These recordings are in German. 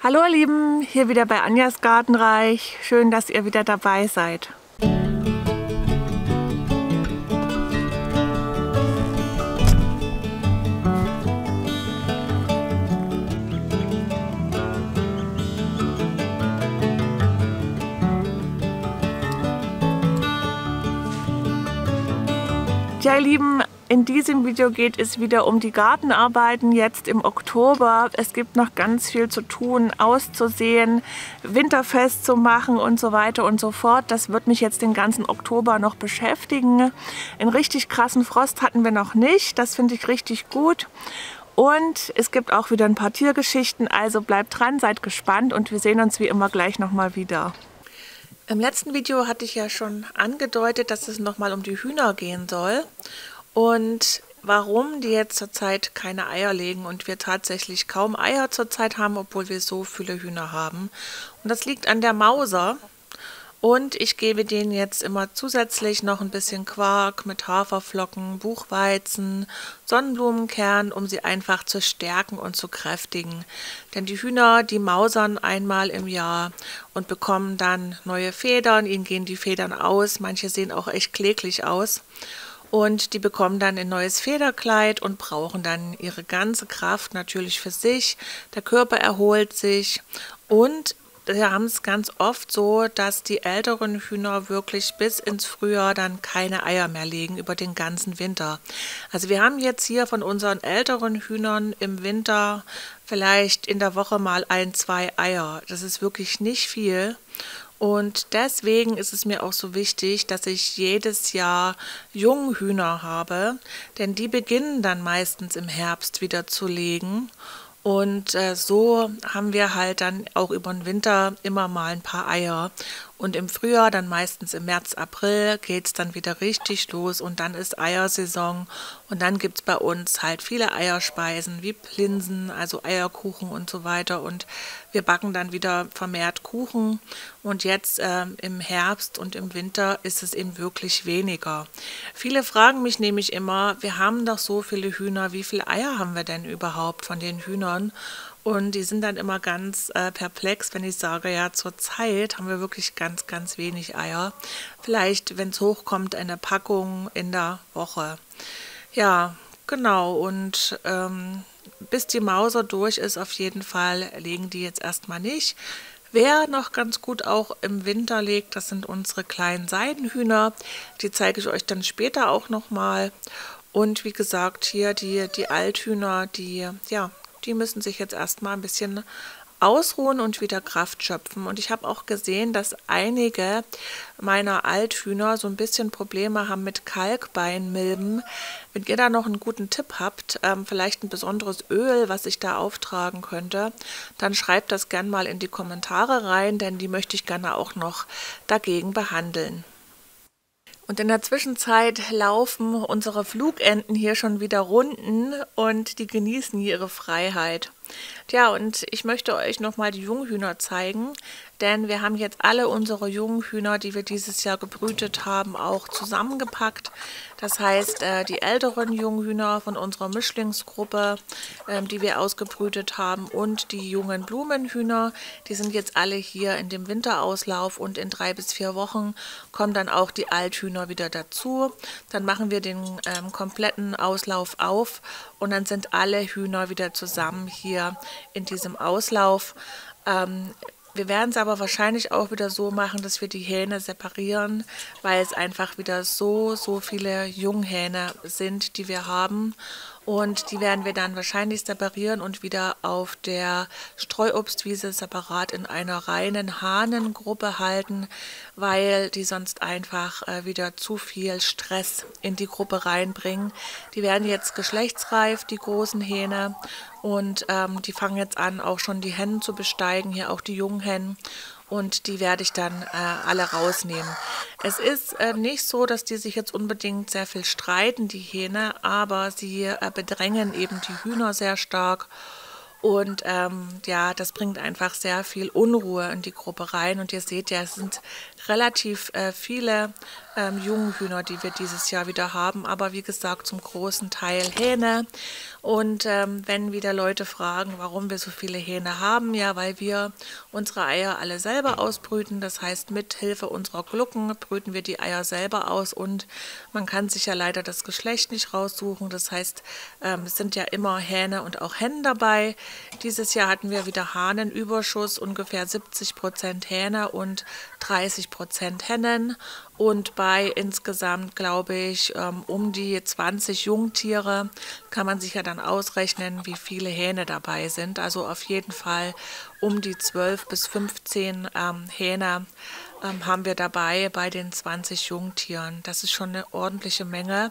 Hallo ihr Lieben, hier wieder bei Anjas Gartenreich. Schön, dass ihr wieder dabei seid. Ja ihr Lieben, in diesem Video geht es wieder um die Gartenarbeiten jetzt im Oktober. Es gibt noch ganz viel zu tun, auszusehen, winterfest zu machen und so weiter und so fort. Das wird mich jetzt den ganzen Oktober noch beschäftigen. Einen richtig krassen Frost hatten wir noch nicht. Das finde ich richtig gut. Und es gibt auch wieder ein paar Tiergeschichten. Also bleibt dran, seid gespannt und wir sehen uns wie immer gleich nochmal wieder. Im letzten Video hatte ich ja schon angedeutet, dass es nochmal um die Hühner gehen soll und warum die jetzt zurzeit keine Eier legen und wir tatsächlich kaum Eier zurzeit haben, obwohl wir so viele Hühner haben. Und das liegt an der Mauser. Und ich gebe denen jetzt immer zusätzlich noch ein bisschen Quark mit Haferflocken, Buchweizen, Sonnenblumenkern, um sie einfach zu stärken und zu kräftigen. Denn die Hühner, die mausern einmal im Jahr und bekommen dann neue Federn. Ihnen gehen die Federn aus, manche sehen auch echt kläglich aus. Und die bekommen dann ein neues Federkleid und brauchen dann ihre ganze Kraft natürlich für sich. Der Körper erholt sich und wir haben es ganz oft so, dass die älteren Hühner wirklich bis ins Frühjahr dann keine Eier mehr legen über den ganzen Winter. Also wir haben jetzt hier von unseren älteren Hühnern im Winter vielleicht in der Woche mal 1, 2 Eier. Das ist wirklich nicht viel. Und deswegen ist es mir auch so wichtig, dass ich jedes Jahr Junghühner habe, denn die beginnen dann meistens im Herbst wieder zu legen. Und so haben wir halt dann auch über den Winter immer mal ein paar Eier. Und im Frühjahr, dann meistens im März, April, geht es dann wieder richtig los und dann ist Eiersaison. Und dann gibt es bei uns halt viele Eierspeisen wie Plinsen, also Eierkuchen und so weiter. Und wir backen dann wieder vermehrt Kuchen. Und jetzt im Herbst und im Winter ist es eben wirklich weniger. Viele fragen mich nämlich immer, wir haben doch so viele Hühner, wie viele Eier haben wir denn überhaupt von den Hühnern? Und die sind dann immer ganz perplex, wenn ich sage, ja, zurzeit haben wir wirklich ganz, ganz wenig Eier. Vielleicht, wenn es hochkommt, eine Packung in der Woche. Ja, genau. Und bis die Mauser durch ist, auf jeden Fall legen die jetzt erstmal nicht. Wer noch ganz gut auch im Winter legt, das sind unsere kleinen Seidenhühner. Die zeige ich euch dann später auch nochmal. Und wie gesagt, hier die Althühner, die müssen sich jetzt erstmal ein bisschen ausruhen und wieder Kraft schöpfen. Und ich habe auch gesehen, dass einige meiner Althühner so ein bisschen Probleme haben mit Kalkbeinmilben. Wenn ihr da noch einen guten Tipp habt, vielleicht ein besonderes Öl, was ich da auftragen könnte, dann schreibt das gerne mal in die Kommentare rein, denn die möchte ich gerne auch noch dagegen behandeln. Und in der Zwischenzeit laufen unsere Flugenten hier schon wieder Runden und die genießen hier ihre Freiheit. Tja, und ich möchte euch nochmal die Junghühner zeigen, denn wir haben jetzt alle unsere Junghühner, die wir dieses Jahr gebrütet haben, auch zusammengepackt. Das heißt, die älteren Junghühner von unserer Mischlingsgruppe, die wir ausgebrütet haben, und die jungen Blumenhühner, die sind jetzt alle hier in dem Winterauslauf und in 3 bis 4 Wochen kommen dann auch die Althühner wieder dazu. Dann machen wir den kompletten Auslauf auf und dann sind alle Hühner wieder zusammen hier in diesem Auslauf. Wir werden es aber wahrscheinlich auch wieder so machen, dass wir die Hähne separieren, weil es einfach wieder so viele Junghähne sind, die wir haben. Und die werden wir dann wahrscheinlich separieren und wieder auf der Streuobstwiese separat in einer reinen Hahnengruppe halten, weil die sonst einfach wieder zu viel Stress in die Gruppe reinbringen. Die werden jetzt geschlechtsreif, die großen Hähne, und die fangen jetzt an, auch schon die Hennen zu besteigen, hier auch die Junghennen. Und die werde ich dann alle rausnehmen. Es ist nicht so, dass die sich jetzt unbedingt sehr viel streiten, die Hähne, aber sie bedrängen eben die Hühner sehr stark. Und ja, das bringt einfach sehr viel Unruhe in die Gruppe rein. Und ihr seht ja, es sind relativ viele Junghühner, die wir dieses Jahr wieder haben, aber wie gesagt zum großen Teil Hähne. Und wenn wieder Leute fragen, warum wir so viele Hähne haben, ja, weil wir unsere Eier alle selber ausbrüten, das heißt mit Hilfe unserer Glucken brüten wir die Eier selber aus und man kann sich ja leider das Geschlecht nicht raussuchen, das heißt es sind ja immer Hähne und auch Hennen dabei. Dieses Jahr hatten wir wieder Hahnenüberschuss, ungefähr 70% Hähne und 30% Hennen. Und bei insgesamt, glaube ich, um die 20 Jungtiere kann man sich ja dann ausrechnen, wie viele Hähne dabei sind. Also auf jeden Fall um die 12 bis 15 Hähne haben wir dabei bei den 20 Jungtieren. Das ist schon eine ordentliche Menge.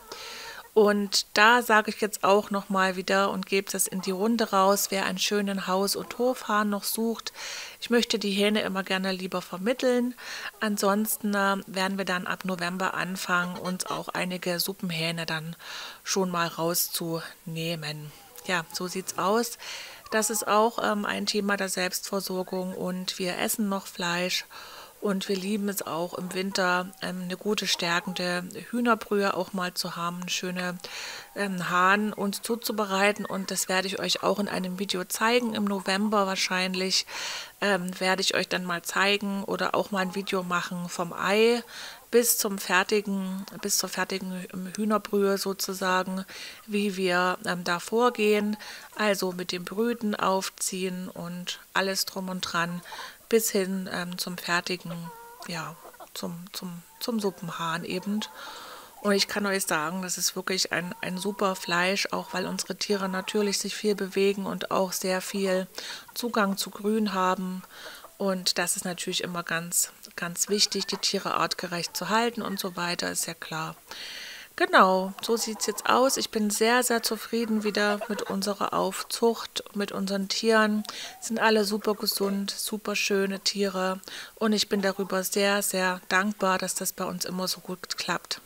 Und da sage ich jetzt auch nochmal wieder und gebe das in die Runde raus, wer einen schönen Haus- und Hofhahn noch sucht. Ich möchte die Hähne immer gerne lieber vermitteln. Ansonsten werden wir dann ab November anfangen, uns auch einige Suppenhähne dann schon mal rauszunehmen. Ja, so sieht's aus. Das ist auch ein Thema der Selbstversorgung und wir essen noch Fleisch. Und wir lieben es auch im Winter, eine gute stärkende Hühnerbrühe auch mal zu haben, eine schöne Hahn uns zuzubereiten. Und das werde ich euch auch in einem Video zeigen. Im November wahrscheinlich werde ich euch dann mal zeigen oder auch mal ein Video machen vom Ei bis zur fertigen Hühnerbrühe sozusagen, wie wir da vorgehen. Also mit dem Brüten, Aufziehen und alles drum und dran. Bis hin zum fertigen, ja, zum Suppenhahn eben. Und ich kann euch sagen, das ist wirklich ein super Fleisch, auch weil unsere Tiere natürlich sich viel bewegen und auch sehr viel Zugang zu Grün haben. Und das ist natürlich immer ganz, ganz wichtig, die Tiere artgerecht zu halten und so weiter, ist ja klar. Genau, so sieht es jetzt aus. Ich bin sehr, sehr zufrieden wieder mit unserer Aufzucht, mit unseren Tieren. Sind alle super gesund, super schöne Tiere und ich bin darüber sehr, sehr dankbar, dass das bei uns immer so gut klappt.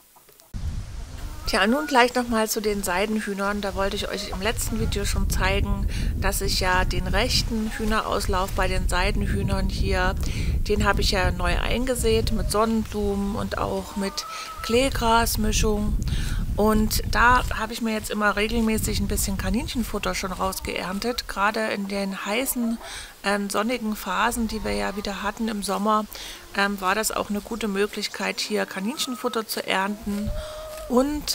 Tja, nun gleich nochmal zu den Seidenhühnern. Da wollte ich euch im letzten Video schon zeigen, dass ich ja den rechten Hühnerauslauf bei den Seidenhühnern hier, den habe ich ja neu eingesät mit Sonnenblumen und auch mit Kleegrasmischung. Und da habe ich mir jetzt immer regelmäßig ein bisschen Kaninchenfutter schon rausgeerntet. Gerade in den heißen, sonnigen Phasen, die wir ja wieder hatten im Sommer, war das auch eine gute Möglichkeit, hier Kaninchenfutter zu ernten. Und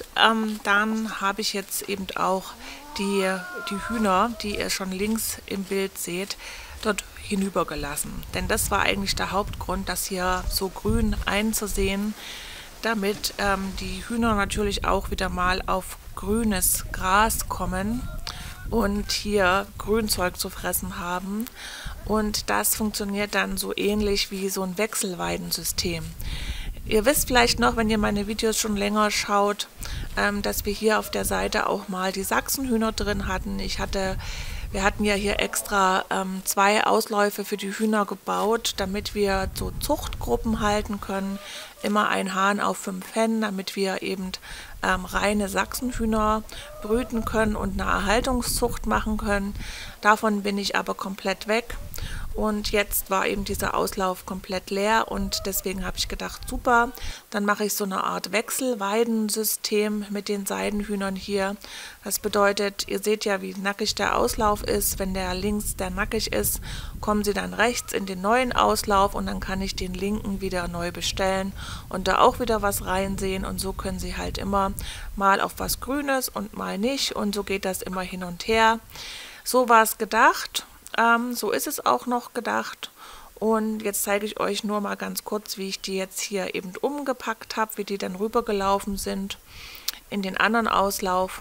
dann habe ich jetzt eben auch die Hühner, die ihr schon links im Bild seht, dort hinübergelassen. Denn das war eigentlich der Hauptgrund, das hier so grün einzusehen, damit die Hühner natürlich auch wieder mal auf grünes Gras kommen und hier Grünzeug zu fressen haben. Und das funktioniert dann so ähnlich wie so ein Wechselweidensystem. Ihr wisst vielleicht noch, wenn ihr meine Videos schon länger schaut, dass wir hier auf der Seite auch mal die Sachsenhühner drin hatten. Wir hatten ja hier extra 2 Ausläufe für die Hühner gebaut, damit wir so Zuchtgruppen halten können. Immer ein Hahn auf 5 Hennen, damit wir eben reine Sachsenhühner brüten können und eine Erhaltungszucht machen können. Davon bin ich aber komplett weg. Und jetzt war eben dieser Auslauf komplett leer und deswegen habe ich gedacht, super, dann mache ich so eine Art Wechselweidensystem mit den Seidenhühnern hier. Das bedeutet, ihr seht ja, wie nackig der Auslauf ist. Wenn der links der nackig ist, kommen sie dann rechts in den neuen Auslauf und dann kann ich den linken wieder neu bestellen und da auch wieder was reinsehen und so können sie halt immer mal auf was Grünes und mal nicht und so geht das immer hin und her. So war es gedacht. So ist es auch noch gedacht und jetzt zeige ich euch nur mal ganz kurz, wie ich die jetzt hier eben umgepackt habe, wie die dann rübergelaufen sind in den anderen Auslauf.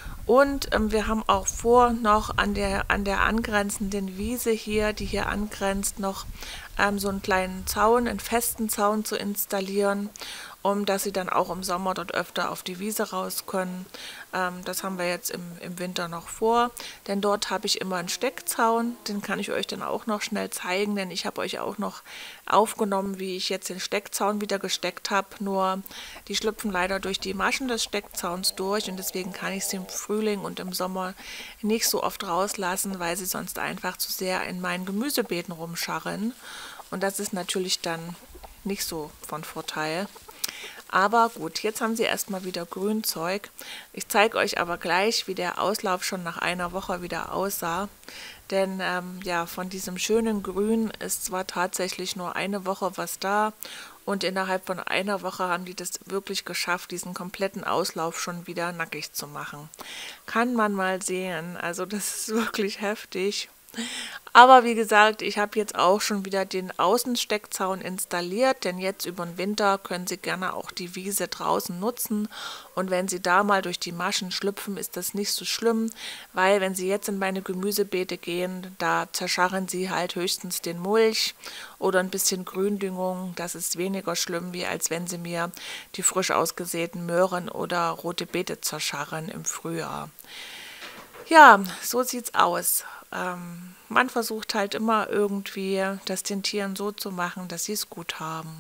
Und wir haben auch vor, noch an der angrenzenden Wiese hier, die hier angrenzt, noch so einen kleinen Zaun, einen festen Zaun zu installieren, dass sie dann auch im Sommer dort öfter auf die Wiese raus können. Das haben wir jetzt im Winter noch vor, denn dort habe ich immer einen Steckzaun, den kann ich euch dann auch noch schnell zeigen, denn ich habe euch auch noch aufgenommen, wie ich jetzt den Steckzaun wieder gesteckt habe, nur die schlüpfen leider durch die Maschen des Steckzauns durch und deswegen kann ich sie im Frühling und im Sommer nicht so oft rauslassen, weil sie sonst einfach zu sehr in meinen Gemüsebeeten rumscharren und das ist natürlich dann nicht so von Vorteil. Aber gut, jetzt haben sie erstmal wieder Grünzeug. Ich zeige euch aber gleich, wie der Auslauf schon nach einer Woche wieder aussah. Denn ja, von diesem schönen Grün ist zwar tatsächlich nur eine Woche was da und innerhalb von einer Woche haben die das wirklich geschafft, diesen kompletten Auslauf schon wieder nackig zu machen. Kann man mal sehen, also das ist wirklich heftig. Aber wie gesagt, ich habe jetzt auch schon wieder den Außensteckzaun installiert, denn jetzt über den Winter können Sie gerne auch die Wiese draußen nutzen. Und wenn Sie da mal durch die Maschen schlüpfen, ist das nicht so schlimm, weil wenn Sie jetzt in meine Gemüsebeete gehen, da zerscharren Sie halt höchstens den Mulch oder ein bisschen Gründüngung. Das ist weniger schlimm, wie als wenn Sie mir die frisch ausgesäten Möhren oder rote Beete zerscharren im Frühjahr. Ja, so sieht's aus. Man versucht halt immer irgendwie, das den Tieren so zu machen, dass sie es gut haben.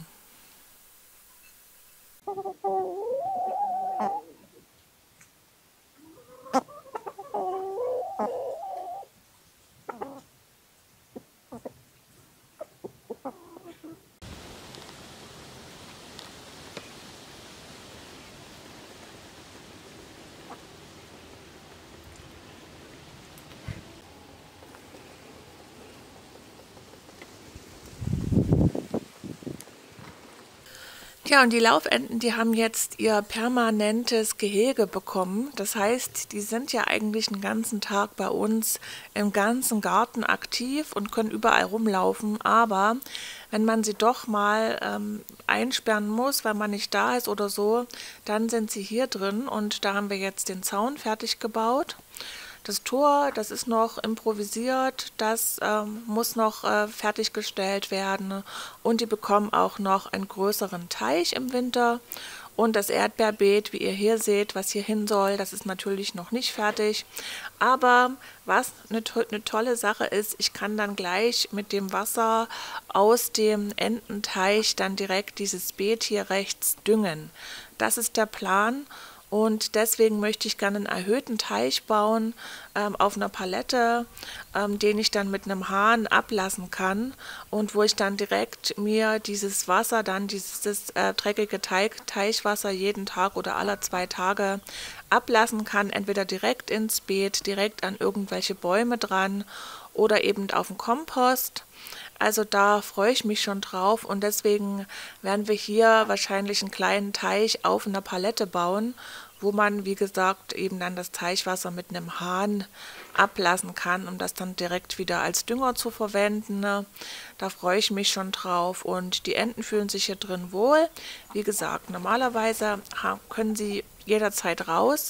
Ja, und die Laufenten, die haben jetzt ihr permanentes Gehege bekommen. Das heißt, die sind ja eigentlich den ganzen Tag bei uns im ganzen Garten aktiv und können überall rumlaufen. Aber wenn man sie doch mal einsperren muss, weil man nicht da ist oder so, dann sind sie hier drin. Und da haben wir jetzt den Zaun fertig gebaut. Das Tor, das ist noch improvisiert, das muss noch fertiggestellt werden und die bekommen auch noch einen größeren Teich im Winter. Und das Erdbeerbeet, wie ihr hier seht, was hier hin soll, das ist natürlich noch nicht fertig. Aber was eine tolle Sache ist, ich kann dann gleich mit dem Wasser aus dem Ententeich dann direkt dieses Beet hier rechts düngen. Das ist der Plan. Und deswegen möchte ich gerne einen erhöhten Teich bauen auf einer Palette, den ich dann mit einem Hahn ablassen kann und wo ich dann direkt mir dieses Wasser, dann dieses dreckige Teichwasser jeden Tag oder alle 2 Tage ablassen kann, entweder direkt ins Beet, direkt an irgendwelche Bäume dran oder eben auf den Kompost. Also da freue ich mich schon drauf und deswegen werden wir hier wahrscheinlich einen kleinen Teich auf einer Palette bauen, wo man, wie gesagt, eben dann das Teichwasser mit einem Hahn ablassen kann, um das dann direkt wieder als Dünger zu verwenden. Da freue ich mich schon drauf und die Enten fühlen sich hier drin wohl. Wie gesagt, normalerweise können sie jederzeit raus,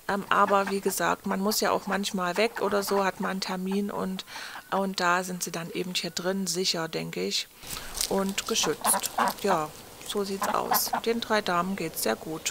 aber wie gesagt, man muss ja auch manchmal weg oder so, hat man einen Termin und da sind sie dann eben hier drin sicher, denke ich, und geschützt. Ja, so sieht's aus. Den 3 Damen geht's sehr gut.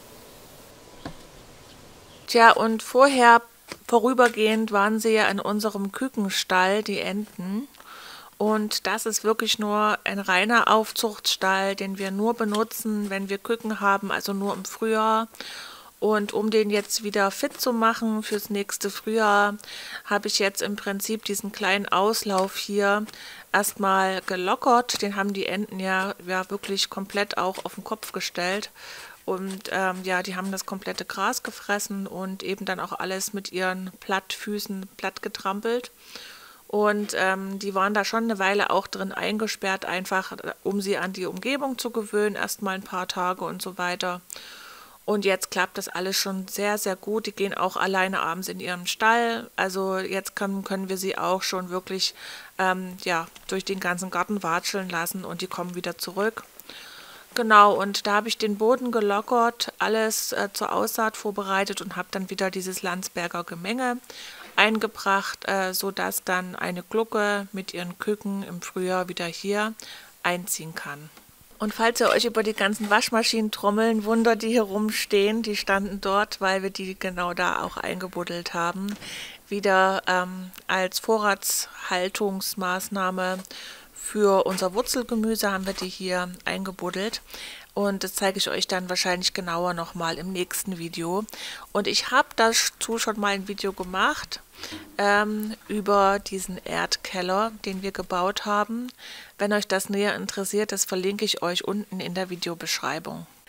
Tja, und vorübergehend waren sie ja in unserem Kükenstall, die Enten. Und das ist wirklich nur ein reiner Aufzuchtstall, den wir nur benutzen, wenn wir Küken haben, also nur im Frühjahr. Und um den jetzt wieder fit zu machen fürs nächste Frühjahr, habe ich jetzt im Prinzip diesen kleinen Auslauf hier erstmal gelockert. Den haben die Enten ja wirklich komplett auch auf den Kopf gestellt. Und ja, die haben das komplette Gras gefressen und eben dann auch alles mit ihren Plattfüßen platt getrampelt. Und die waren da schon eine Weile auch drin eingesperrt, einfach um sie an die Umgebung zu gewöhnen, erstmal ein paar Tage und so weiter. Und jetzt klappt das alles schon sehr, sehr gut. Die gehen auch alleine abends in ihren Stall. Also jetzt können wir sie auch schon wirklich ja, durch den ganzen Garten watscheln lassen und die kommen wieder zurück. Genau, und da habe ich den Boden gelockert, alles zur Aussaat vorbereitet und habe dann wieder dieses Landsberger Gemenge eingebracht, sodass dann eine Glucke mit ihren Küken im Frühjahr wieder hier einziehen kann. Und falls ihr euch über die ganzen Waschmaschinentrommeln wundert, die hier rumstehen, die standen dort, weil wir die genau da auch eingebuddelt haben, wieder als Vorratshaltungsmaßnahme für unser Wurzelgemüse haben wir die hier eingebuddelt. Und das zeige ich euch dann wahrscheinlich genauer nochmal im nächsten Video. Und ich habe dazu schon mal ein Video gemacht über diesen Erdkeller, den wir gebaut haben. Wenn euch das näher interessiert, das verlinke ich euch unten in der Videobeschreibung.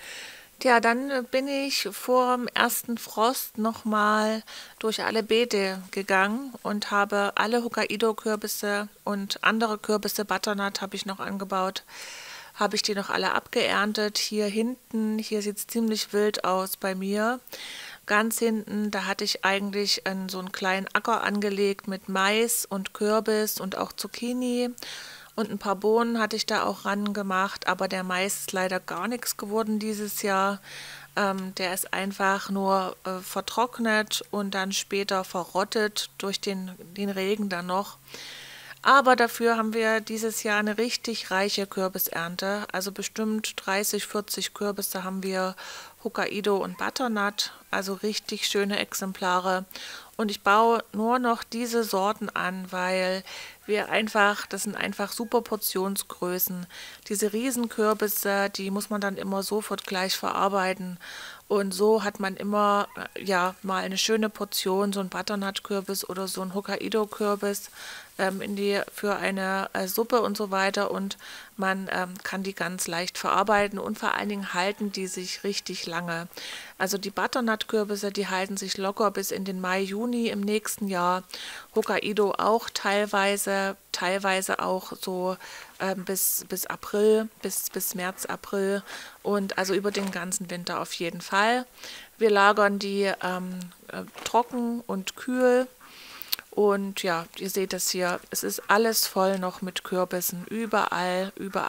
Ja, dann bin ich vor dem ersten Frost nochmal durch alle Beete gegangen und habe alle Hokkaido-Kürbisse und andere Kürbisse, Butternut habe ich noch angebaut, habe ich die noch alle abgeerntet. Hier hinten, hier sieht es ziemlich wild aus bei mir. Ganz hinten, da hatte ich eigentlich so einen kleinen Acker angelegt mit Mais und Kürbis und auch Zucchini. Und ein paar Bohnen hatte ich da auch ran gemacht, aber der Mais ist leider gar nichts geworden dieses Jahr. Der ist einfach nur vertrocknet und dann später verrottet durch den Regen dann noch. Aber dafür haben wir dieses Jahr eine richtig reiche Kürbisernte. Also bestimmt 30, 40 Kürbisse haben wir, Hokkaido und Butternut, also richtig schöne Exemplare. Und ich baue nur noch diese Sorten an, weil das sind einfach super Portionsgrößen. Diese Riesenkürbisse, die muss man dann immer sofort gleich verarbeiten. Und so hat man immer ja mal eine schöne Portion, so ein Butternut-Kürbis oder so ein Hokkaido-Kürbis für eine Suppe und so weiter. Und man kann die ganz leicht verarbeiten und vor allen Dingen halten die sich richtig lange. Also die Butternut-Kürbisse, die halten sich locker bis in den Mai, Juni im nächsten Jahr. Hokkaido auch teilweise auch so bis April, bis März, April und also über den ganzen Winter auf jeden Fall. Wir lagern die trocken und kühl. Und ja, ihr seht das hier, es ist alles voll noch mit Kürbissen, überall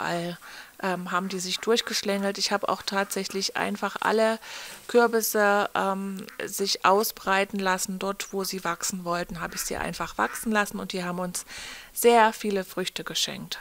haben die sich durchgeschlängelt. Ich habe auch tatsächlich einfach alle Kürbisse sich ausbreiten lassen. Dort, wo sie wachsen wollten, habe ich sie einfach wachsen lassen und die haben uns sehr viele Früchte geschenkt.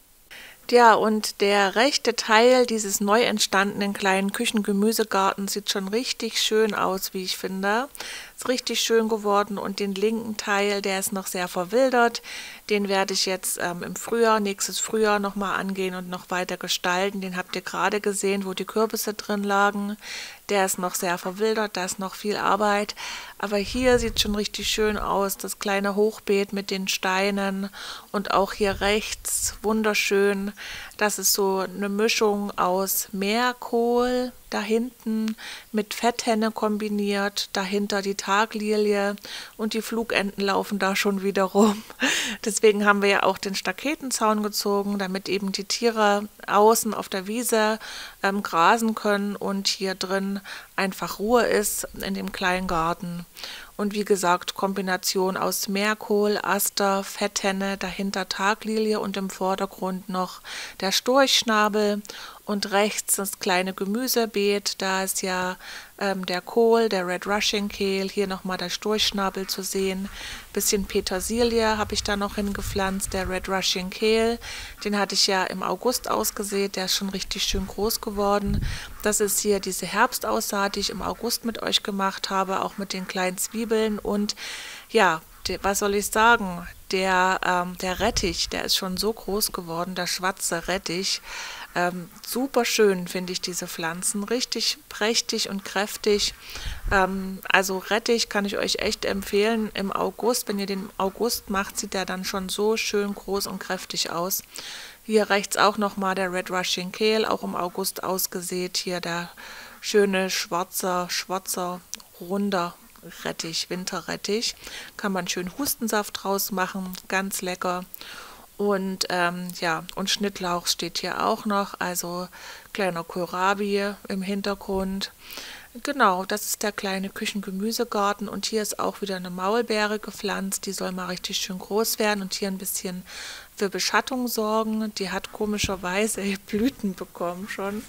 Ja, und der rechte Teil dieses neu entstandenen kleinen Küchengemüsegartens sieht schon richtig schön aus, wie ich finde. Ist richtig schön geworden und den linken Teil, der ist noch sehr verwildert. Den werde ich jetzt im Frühjahr, nächstes Frühjahr nochmal angehen und noch weiter gestalten. Den habt ihr gerade gesehen, wo die Kürbisse drin lagen. Der ist noch sehr verwildert, da ist noch viel Arbeit. Aber hier sieht schon richtig schön aus, das kleine Hochbeet mit den Steinen und auch hier rechts wunderschön. Das ist so eine Mischung aus Meerkohl, da hinten mit Fetthenne kombiniert, dahinter die Taglilie und die Flugenten laufen da schon wieder rum. Deswegen haben wir ja auch den Staketenzaun gezogen, damit eben die Tiere außen auf der Wiese grasen können und hier drin einfach Ruhe ist in dem kleinen Garten. Und wie gesagt, Kombination aus Meerkohl, Aster, Fetthenne, dahinter Taglilie und im Vordergrund noch der Storchschnabel und rechts das kleine Gemüsebeet. Da ist ja der Kohl, der Red Russian Kale, hier nochmal der Storchschnabel zu sehen. Bisschen Petersilie habe ich da noch hingepflanzt, der Red Russian Kale. Den hatte ich ja im August ausgesät, der ist schon richtig schön groß geworden. Das ist hier diese Herbstaussaat, die ich im August mit euch gemacht habe, auch mit den kleinen Zwiebeln. Und ja, was soll ich sagen, der Rettich, der ist schon so groß geworden, der schwarze Rettich. Super schön finde ich diese Pflanzen, richtig prächtig und kräftig. Also Rettich kann ich euch echt empfehlen im August. Wenn ihr den August macht, sieht der dann schon so schön groß und kräftig aus. Hier rechts auch nochmal der Red Russian Kale, auch im August ausgesät. Hier der schöne schwarzer, runder Rettich, Winterrettich. Kann man schön Hustensaft draus machen, ganz lecker. Und ja, und Schnittlauch steht hier auch noch, also kleiner Kohlrabi im Hintergrund. Genau, das ist der kleine Küchengemüsegarten und hier ist auch wieder eine Maulbeere gepflanzt, die soll mal richtig schön groß werden und hier ein bisschen für Beschattung sorgen. Die hat komischerweise Blüten bekommen schon.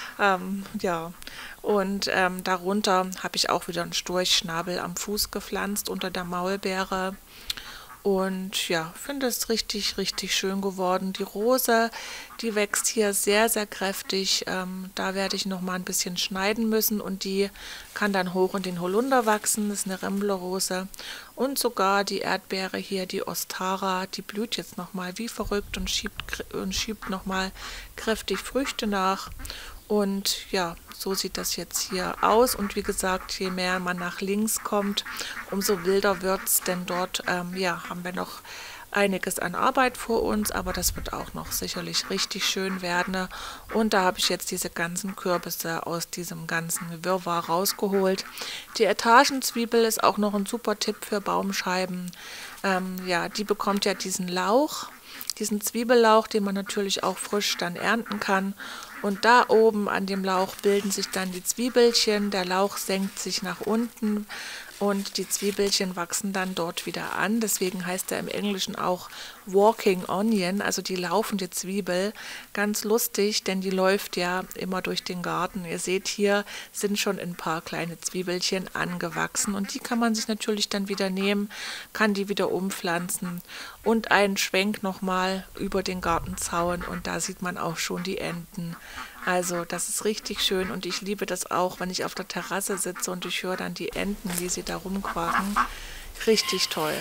Ja, und darunter habe ich auch wieder einen Storchschnabel am Fuß gepflanzt unter der Maulbeere. Und ja, finde es richtig schön geworden. Die Rose, die wächst hier sehr kräftig. Da werde ich noch mal ein bisschen schneiden müssen und die kann dann hoch in den Holunder wachsen. Das ist eine Remblerrose. Und sogar die Erdbeere hier, die Ostara, die blüht jetzt noch mal wie verrückt und schiebt noch mal kräftig Früchte nach. Und ja, so sieht das jetzt hier aus. Und wie gesagt, je mehr man nach links kommt, umso wilder wird es, denn dort ja, haben wir noch einiges an Arbeit vor uns, aber das wird auch noch sicherlich richtig schön werden. Und da habe ich jetzt diese ganzen Kürbisse aus diesem ganzen Wirrwarr rausgeholt. Die Etagenzwiebel ist auch noch ein super Tipp für Baumscheiben. Ja, die bekommt ja diesen Lauch, diesen Zwiebellauch, den man natürlich auch frisch dann ernten kann. Und da oben an dem Lauch bilden sich dann die Zwiebelchen, der Lauch senkt sich nach unten und die Zwiebelchen wachsen dann dort wieder an. Deswegen heißt er im Englischen auch Walking Onion, also die laufende Zwiebel. Ganz lustig, denn die läuft ja immer durch den Garten. Ihr seht, hier sind schon ein paar kleine Zwiebelchen angewachsen und die kann man sich natürlich dann wieder nehmen, kann die wieder umpflanzen und einen Schwenk nochmal über den Gartenzaun und da sieht man auch schon die Enten. Also das ist richtig schön und ich liebe das auch, wenn ich auf der Terrasse sitze und ich höre dann die Enten, wie sie da rumquaken. Richtig toll.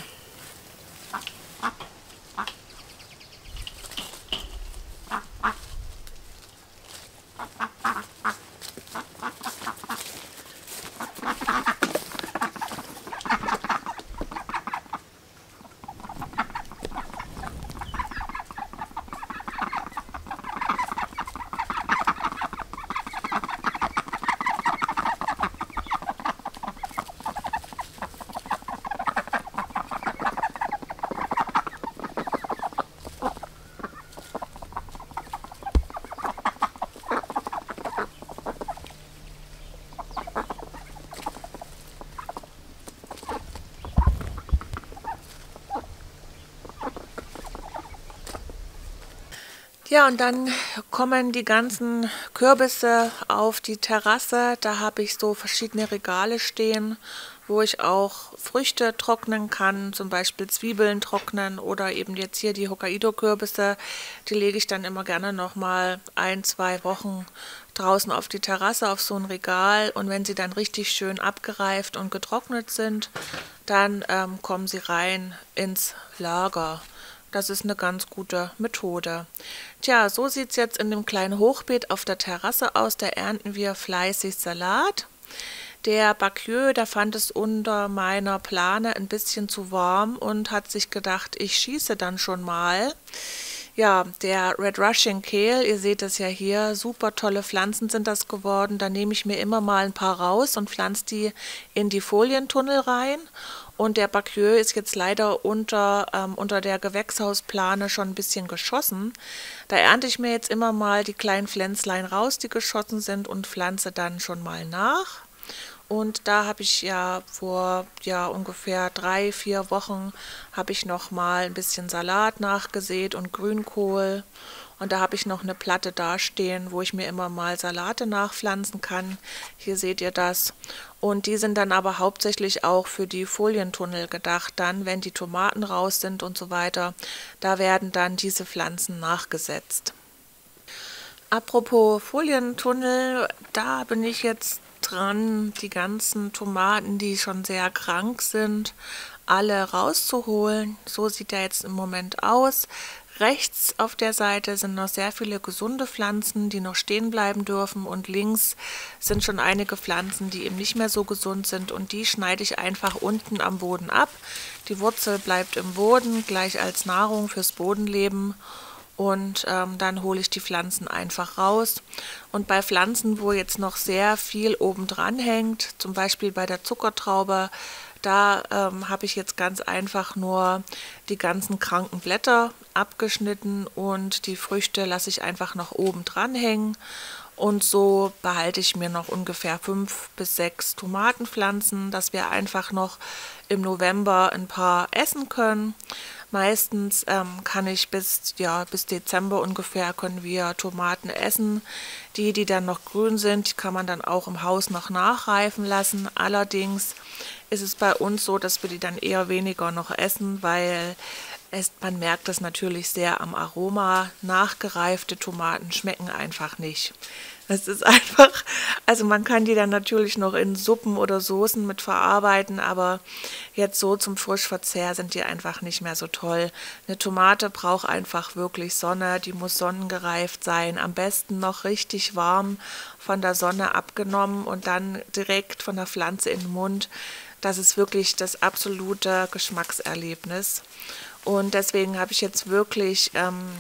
Ja, und dann kommen die ganzen Kürbisse auf die Terrasse. Da habe ich so verschiedene Regale stehen, wo ich auch Früchte trocknen kann, zum Beispiel Zwiebeln trocknen oder eben jetzt hier die Hokkaido-Kürbisse. Die lege ich dann immer gerne nochmal 1-2 Wochen draußen auf die Terrasse auf so ein Regal. Und wenn sie dann richtig schön abgereift und getrocknet sind, dann kommen sie rein ins Lager. Das ist eine ganz gute Methode. Tja, so sieht es jetzt in dem kleinen Hochbeet auf der Terrasse aus. Da ernten wir fleißig Salat. Der Bacchio, der fand es unter meiner Plane ein bisschen zu warm und hat sich gedacht, ich schieße dann schon mal. Ja, der Red Russian Kale, ihr seht es ja hier, super tolle Pflanzen sind das geworden. Da nehme ich mir immer mal ein paar raus und pflanze die in die Folientunnel rein. Und der Bacchio ist jetzt leider unter der Gewächshausplane schon ein bisschen geschossen. Da ernte ich mir jetzt immer mal die kleinen Pflänzlein raus, die geschossen sind und pflanze dann schon mal nach. Und da habe ich ja vor ungefähr 3-4 Wochen habe ich noch mal ein bisschen Salat nachgesät und Grünkohl. Und da habe ich noch eine Platte dastehen, wo ich mir immer mal Salate nachpflanzen kann. Hier seht ihr das. Und die sind dann aber hauptsächlich auch für die Folientunnel gedacht. Dann, wenn die Tomaten raus sind und so weiter, da werden dann diese Pflanzen nachgesetzt. Apropos Folientunnel, da bin ich jetzt dran, die ganzen Tomaten, die schon sehr krank sind, alle rauszuholen. So sieht er jetzt im Moment aus. Rechts auf der Seite sind noch sehr viele gesunde Pflanzen, die noch stehen bleiben dürfen und links sind schon einige Pflanzen, die eben nicht mehr so gesund sind und die schneide ich einfach unten am Boden ab. Die Wurzel bleibt im Boden, gleich als Nahrung fürs Bodenleben. Und dann hole ich die Pflanzen einfach raus. Und bei Pflanzen, wo jetzt noch sehr viel obendran hängt, zum Beispiel bei der Zuckertraube, da habe ich jetzt ganz einfach nur die ganzen kranken Blätter abgeschnitten und die Früchte lasse ich einfach noch oben dran hängen. Und so behalte ich mir noch ungefähr 5 bis 6 Tomatenpflanzen, dass wir einfach noch im November ein paar essen können. Meistens kann ich bis Dezember ungefähr können wir Tomaten essen. Die dann noch grün sind, die kann man dann auch im Haus noch nachreifen lassen. Allerdings ist es bei uns so, dass wir die dann eher weniger noch essen, weil man merkt das natürlich sehr am Aroma. Nachgereifte Tomaten schmecken einfach nicht. Das ist einfach, also man kann die dann natürlich noch in Suppen oder Soßen mit verarbeiten, aber jetzt so zum Frischverzehr sind die einfach nicht mehr so toll. Eine Tomate braucht einfach wirklich Sonne, die muss sonnengereift sein, am besten noch richtig warm von der Sonne abgenommen und dann direkt von der Pflanze in den Mund. Das ist wirklich das absolute Geschmackserlebnis. Und deswegen habe ich jetzt wirklich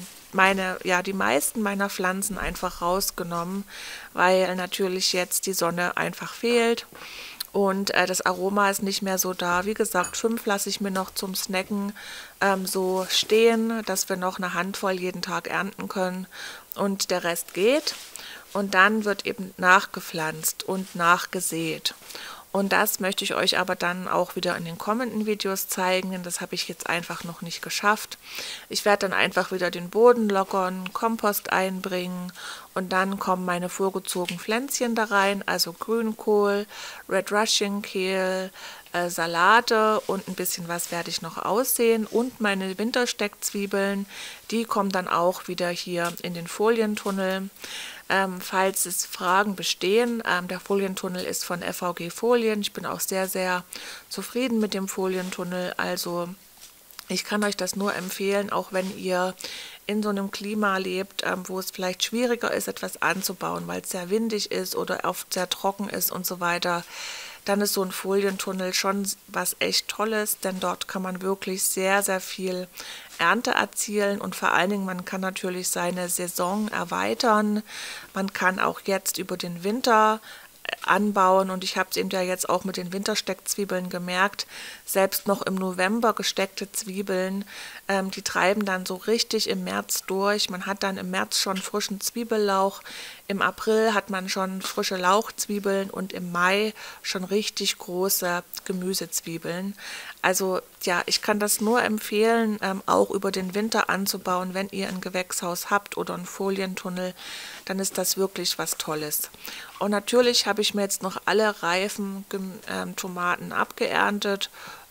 die meisten meiner Pflanzen einfach rausgenommen, weil natürlich jetzt die Sonne einfach fehlt. Und das Aroma ist nicht mehr so da. Wie gesagt, 5 lasse ich mir noch zum Snacken so stehen, dass wir noch eine Handvoll jeden Tag ernten können und der Rest geht. Und dann wird eben nachgepflanzt und nachgesät. Und das möchte ich euch aber dann auch wieder in den kommenden Videos zeigen, denn das habe ich jetzt einfach noch nicht geschafft. Ich werde dann einfach wieder den Boden lockern, Kompost einbringen und dann kommen meine vorgezogenen Pflänzchen da rein, also Grünkohl, Red Russian Kale, Salate und ein bisschen was werde ich noch aussehen und meine Wintersteckzwiebeln, die kommen dann auch wieder hier in den Folientunnel. Falls es Fragen bestehen, der Folientunnel ist von FVG Folien. Ich bin auch sehr, sehr zufrieden mit dem Folientunnel. Also ich kann euch das nur empfehlen, auch wenn ihr in so einem Klima lebt, wo es vielleicht schwieriger ist, etwas anzubauen, weil es sehr windig ist oder oft sehr trocken ist und so weiter. Dann ist so ein Folientunnel schon was echt Tolles, denn dort kann man wirklich sehr, sehr viel Ernte erzielen und vor allen Dingen, man kann natürlich seine Saison erweitern. Man kann auch jetzt über den Winter anbauen und ich habe es eben ja jetzt auch mit den Wintersteckzwiebeln gemerkt, selbst noch im November gesteckte Zwiebeln, die treiben dann so richtig im März durch. Man hat dann im März schon frischen Zwiebellauch, im April hat man schon frische Lauchzwiebeln und im Mai schon richtig große Gemüsezwiebeln. Also ja, ich kann das nur empfehlen, auch über den Winter anzubauen, wenn ihr ein Gewächshaus habt oder einen Folientunnel, dann ist das wirklich was Tolles. Und natürlich habe ich mir jetzt noch alle reifen Tomaten abgeerntet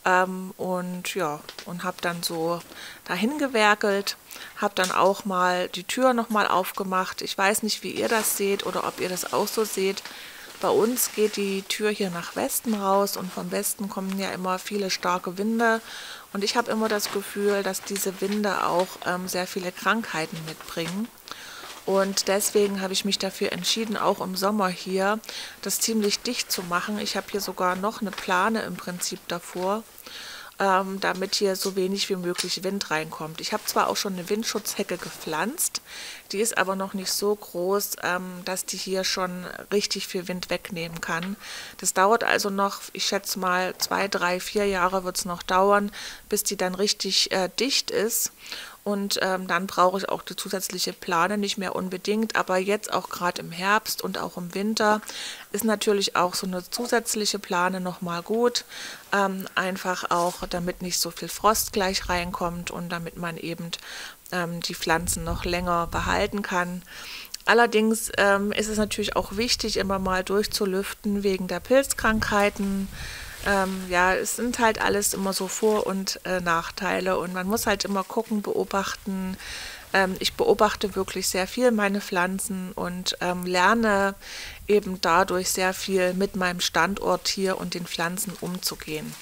und habe dann so dahin gewerkelt, habe dann auch mal die Tür nochmal aufgemacht. Ich weiß nicht, wie ihr das seht oder ob ihr das auch so seht. Bei uns geht die Tür hier nach Westen raus und vom Westen kommen ja immer viele starke Winde und ich habe immer das Gefühl, dass diese Winde auch sehr viele Krankheiten mitbringen. Und deswegen habe ich mich dafür entschieden, auch im Sommer hier das ziemlich dicht zu machen. Ich habe hier sogar noch eine Plane im Prinzip davor, damit hier so wenig wie möglich Wind reinkommt. Ich habe zwar auch schon eine Windschutzhecke gepflanzt, die ist aber noch nicht so groß, dass die hier schon richtig viel Wind wegnehmen kann. Das dauert also noch, ich schätze mal 2, 3, 4 Jahre wird es noch dauern, bis die dann richtig dicht ist. Und dann brauche ich auch die zusätzliche Plane nicht mehr unbedingt, aber jetzt auch gerade im Herbst und auch im Winter ist natürlich auch so eine zusätzliche Plane nochmal gut, einfach auch, damit nicht so viel Frost gleich reinkommt und damit man eben die Pflanzen noch länger behalten kann. Allerdings ist es natürlich auch wichtig, immer mal durchzulüften wegen der Pilzkrankheiten. Ja, es sind halt alles immer so Vor- und Nachteile und man muss halt immer gucken, beobachten. Ich beobachte wirklich sehr viel meine Pflanzen und lerne eben dadurch sehr viel mit meinem Standort hier und den Pflanzen umzugehen.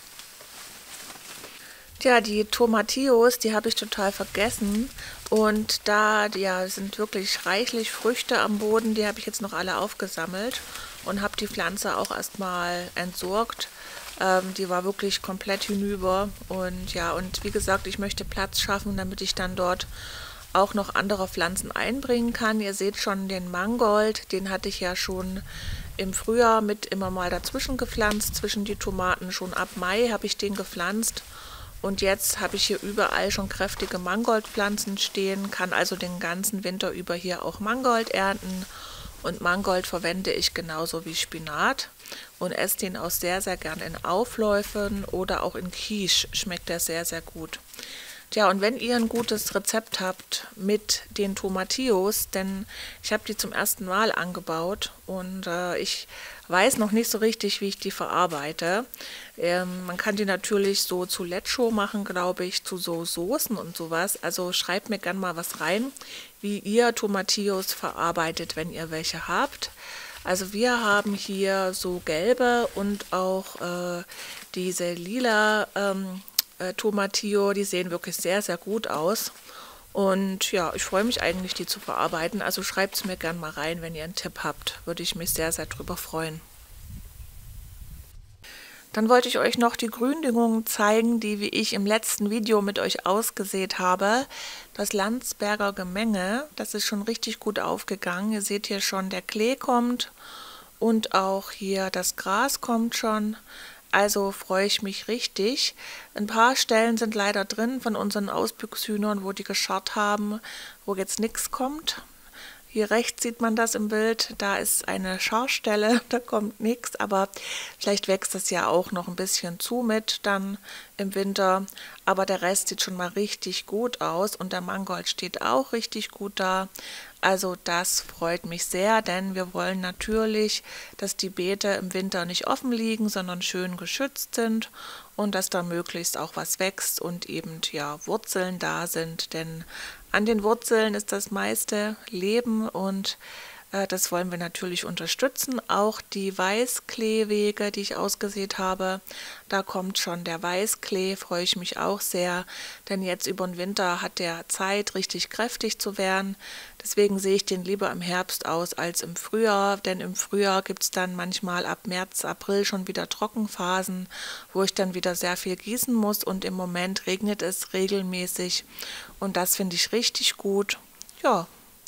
Tja, die Tomatillos, die habe ich total vergessen und da sind wirklich reichlich Früchte am Boden, die habe ich jetzt noch alle aufgesammelt und habe die Pflanze auch erstmal entsorgt. Die war wirklich komplett hinüber und ja, und wie gesagt, ich möchte Platz schaffen, damit ich dann dort auch noch andere Pflanzen einbringen kann. Ihr seht schon den Mangold, den hatte ich ja schon im Frühjahr mit immer mal dazwischen gepflanzt, zwischen die Tomaten. Schon ab Mai habe ich den gepflanzt und jetzt habe ich hier überall schon kräftige Mangoldpflanzen stehen, kann also den ganzen Winter über hier auch Mangold ernten. Und Mangold verwende ich genauso wie Spinat und esse den auch sehr, sehr gern in Aufläufen oder auch in Quiche schmeckt der sehr, sehr gut. Tja, und wenn ihr ein gutes Rezept habt mit den Tomatillos, denn ich habe die zum ersten Mal angebaut und ich weiß noch nicht so richtig, wie ich die verarbeite. Man kann die natürlich so zu Lecho machen, glaube ich, zu so Soßen und sowas. Also schreibt mir gerne mal was rein, wie ihr Tomatillos verarbeitet, wenn ihr welche habt. Also wir haben hier so gelbe und auch diese lila Tomatillo, die sehen wirklich sehr, sehr gut aus. Und ja, ich freue mich eigentlich, die zu verarbeiten. Also schreibt es mir gerne mal rein, wenn ihr einen Tipp habt. Würde ich mich sehr, sehr drüber freuen. Dann wollte ich euch noch die Gründüngung zeigen, die wie ich im letzten Video mit euch ausgesät habe. Das Landsberger Gemenge, das ist schon richtig gut aufgegangen. Ihr seht hier schon, der Klee kommt und auch hier das Gras kommt schon. Also freue ich mich richtig. Ein paar Stellen sind leider drin von unseren Ausbüchshühnern, wo die gescharrt haben, wo jetzt nichts kommt. Hier rechts sieht man das im Bild, da ist eine Scharstelle, da kommt nichts, aber vielleicht wächst das ja auch noch ein bisschen zu mit dann im Winter. Aber der Rest sieht schon mal richtig gut aus und der Mangold steht auch richtig gut da. Also das freut mich sehr, denn wir wollen natürlich, dass die Beete im Winter nicht offen liegen, sondern schön geschützt sind und dass da möglichst auch was wächst und eben ja Wurzeln da sind, denn an den Wurzeln ist das meiste Leben und das wollen wir natürlich unterstützen. Auch die Weißkleewege, die ich ausgesät habe, da kommt schon der Weißklee, freue ich mich auch sehr, denn jetzt über den Winter hat der Zeit, richtig kräftig zu werden. Deswegen sehe ich den lieber im Herbst aus als im Frühjahr, denn im Frühjahr gibt es dann manchmal ab März, April schon wieder Trockenphasen, wo ich dann wieder sehr viel gießen muss und im Moment regnet es regelmäßig und das finde ich richtig gut. Ja.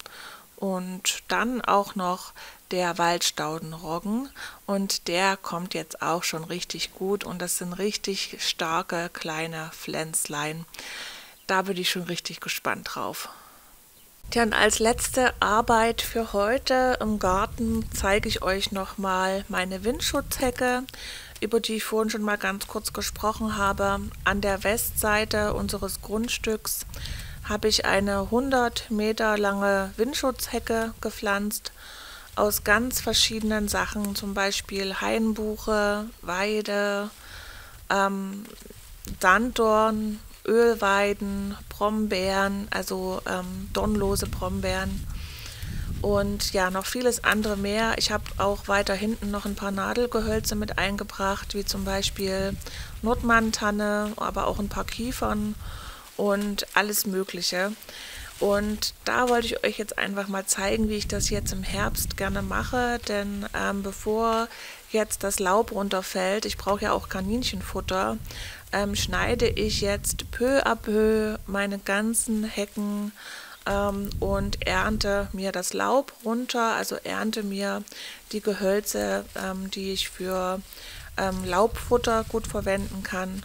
Und dann auch noch der Waldstaudenroggen und der kommt jetzt auch schon richtig gut und das sind richtig starke kleine Pflänzlein. Da bin ich schon richtig gespannt drauf. Dann als letzte Arbeit für heute im Garten zeige ich euch nochmal meine Windschutzhecke, über die ich vorhin schon mal ganz kurz gesprochen habe. An der Westseite unseres Grundstücks habe ich eine 100 Meter lange Windschutzhecke gepflanzt aus ganz verschiedenen Sachen, zum Beispiel Hainbuche, Weide, Sanddorn, Ölweiden, Brombeeren, also dornlose Brombeeren und ja, noch vieles andere mehr. Ich habe auch weiter hinten noch ein paar Nadelgehölze mit eingebracht, wie zum Beispiel Nordmantanne, aber auch ein paar Kiefern und alles Mögliche. Und da wollte ich euch jetzt einfach mal zeigen, wie ich das jetzt im Herbst gerne mache, denn bevor jetzt das Laub runterfällt, ich brauche ja auch Kaninchenfutter, schneide ich jetzt peu à peu meine ganzen Hecken und ernte mir das Laub runter, also ernte mir die Gehölze, die ich für Laubfutter gut verwenden kann.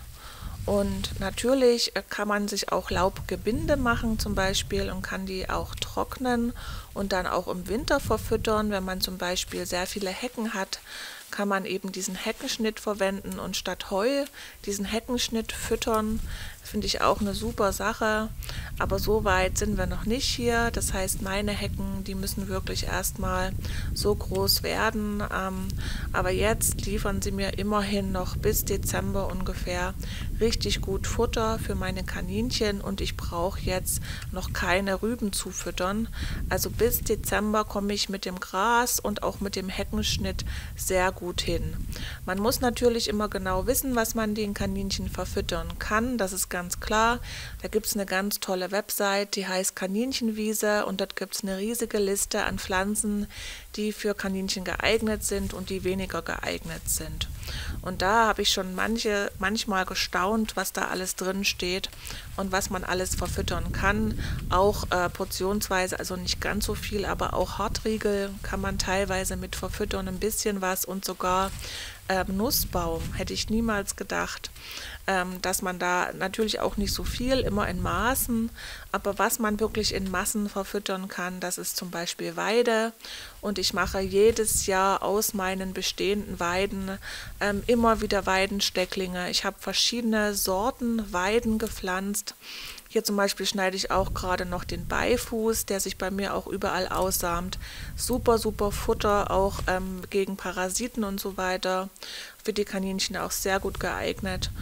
Und natürlich kann man sich auch Laubgebinde machen zum Beispiel und kann die auch trocknen und dann auch im Winter verfüttern. Wenn man zum Beispiel sehr viele Hecken hat, kann man eben diesen Heckenschnitt verwenden und statt Heu diesen Heckenschnitt füttern. Finde ich auch eine super Sache, aber so weit sind wir noch nicht hier. Das heißt, meine Hecken, die müssen wirklich erstmal so groß werden, aber jetzt liefern sie mir immerhin noch bis Dezember ungefähr richtig gut Futter für meine Kaninchen und ich brauche jetzt noch keine Rüben zufüttern. Also bis Dezember komme ich mit dem Gras und auch mit dem Heckenschnitt sehr gut hin. Man muss natürlich immer genau wissen, was man den Kaninchen verfüttern kann, das ist ganz klar. Da gibt es eine ganz tolle Website, die heißt Kaninchenwiese und dort gibt es eine riesige Liste an Pflanzen, die für Kaninchen geeignet sind und die weniger geeignet sind. Und da habe ich schon manchmal gestaunt, was da alles drin steht und was man alles verfüttern kann. Auch portionsweise, also nicht ganz so viel, aber auch Hartriegel kann man teilweise mit verfüttern, ein bisschen was und sogar Nussbaum, hätte ich niemals gedacht, dass man da natürlich auch nicht so viel, immer in Maßen, aber was man wirklich in Massen verfüttern kann, das ist zum Beispiel Weide und ich mache jedes Jahr aus meinen bestehenden Weiden immer wieder Weidenstecklinge. Ich habe verschiedene Sorten Weiden gepflanzt. Hier zum Beispiel schneide ich auch gerade noch den Beifuß, der sich bei mir auch überall aussamt. Super, super Futter, auch gegen Parasiten und so weiter. Für die Kaninchen auch sehr gut geeignet.